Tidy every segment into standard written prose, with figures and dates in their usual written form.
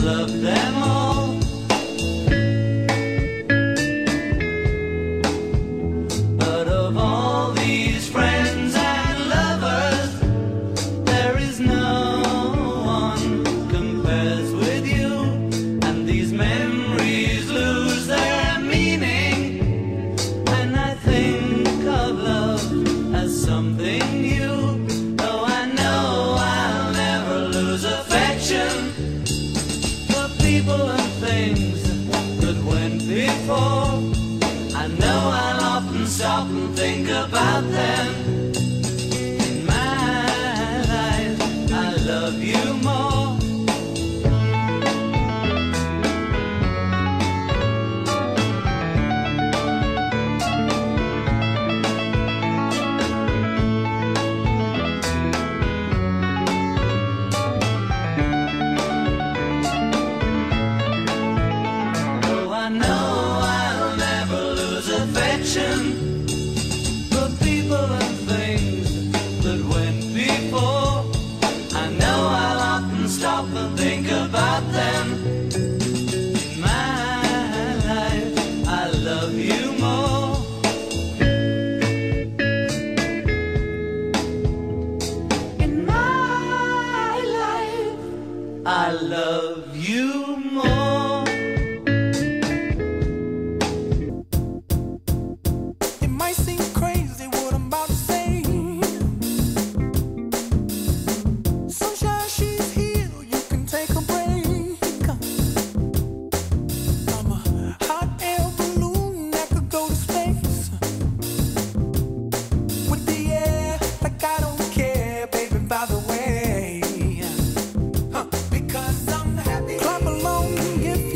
loved them all. But of all these friends and lovers, there is no one compares with you. And these memories lose their meaning when I think of love as something new. Though I know I'll never lose affection for people and things that went before. I know I'll often stop and think about them. In my life, I love you more. Though I know I'll never lose affection for people and things that went before. I know I'll often stop and think about them. In my life, I love you more. In my life, I love you more. It might seem crazy what I'm about to say. Sunshine, she's here, you can take a break. I'm a hot air balloon that could go to space. With the air, like I don't care, baby, by the way. Because I'm happy. Clap along if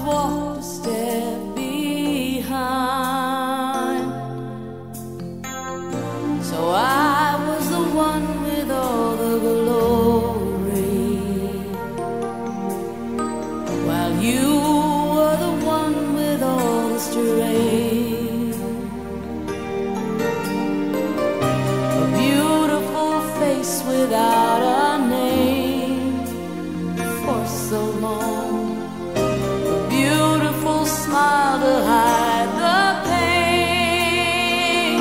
walked a step behind. So I was the one with all the glory, while you were the one with all the strength. A beautiful face without a name for so long, a beautiful smile to hide the pain.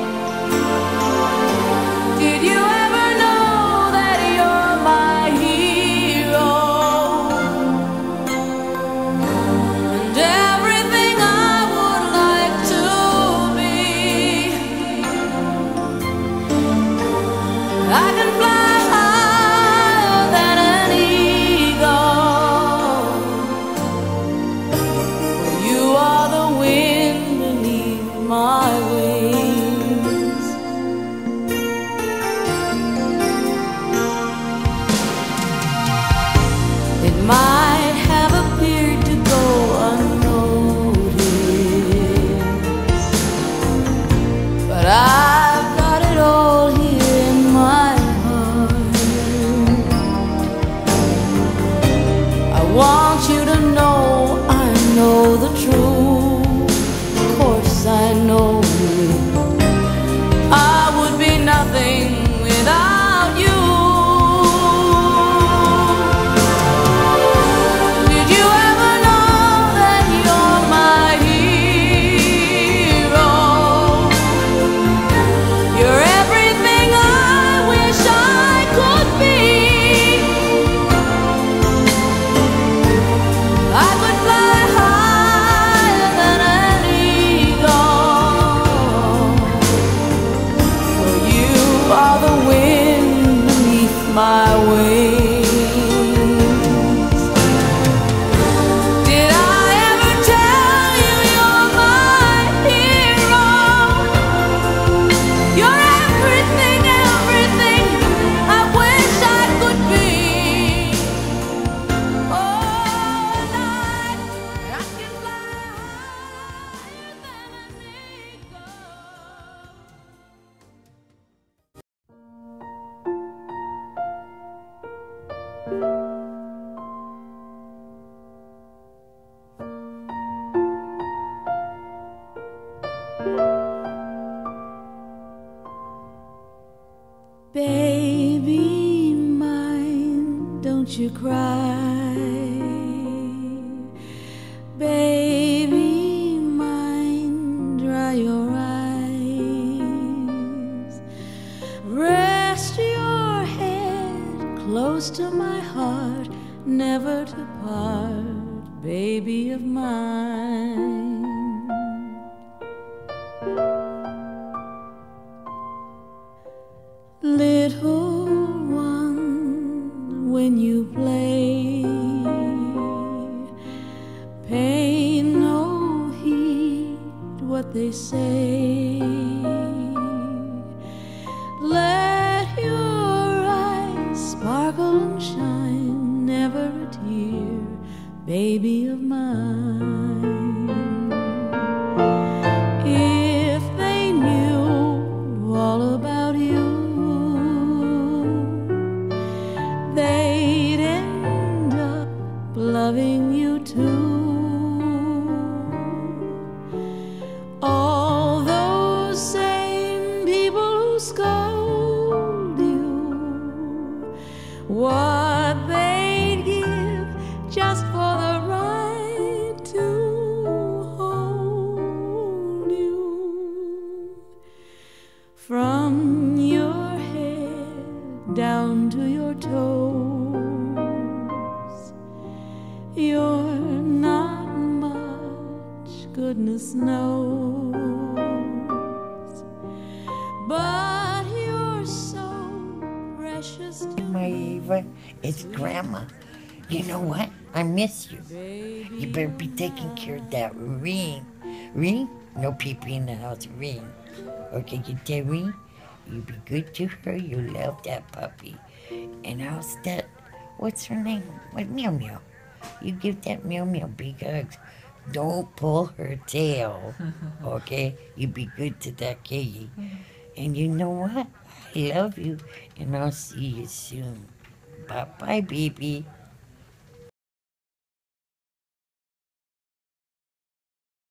Did you ever know that you're my hero, and everything I would like to be? I can fly higher than an eagle. You are the wind beneath my wings. It might have appeared to go unnoticed, but I've got it all here in my heart. I want you to know I know the truth. Of course I know I would be nothing without you. Did you ever know that you're my hero? You're everything I wish I could be. I could fly higher than an eagle, for you are the wind beneath my wings. Did I ever tell you you're my hero? You're everything, everything I wish I could be. Oh, and I can fly higher than an eagle. Baby mine, don't you cry. Baby mine, dry your eyes. Rest your head close to my heart, never to part, baby of mine. Little one, when you play, pay no heed what they say. Let your eyes sparkle and shine, never a tear, baby of mine. If they knew all about you, they'd end up loving you too. All those same people who scold you, what they'd give just for the right to hold you. From your head down to your toes, you're not much, goodness knows, but you're so precious to My Eva, it's Grandma. You know what? I miss you. You better be taking care of that ring. Ring? No people in the house. Ring. Okay, you tell Ring? You be good to her. You love that puppy. And how's that? What's her name? What, Meow Meow? You give that meow meow big hugs. Don't pull her tail, okay? You be good to that kitty. And you know what? I love you, and I'll see you soon. Bye-bye, baby.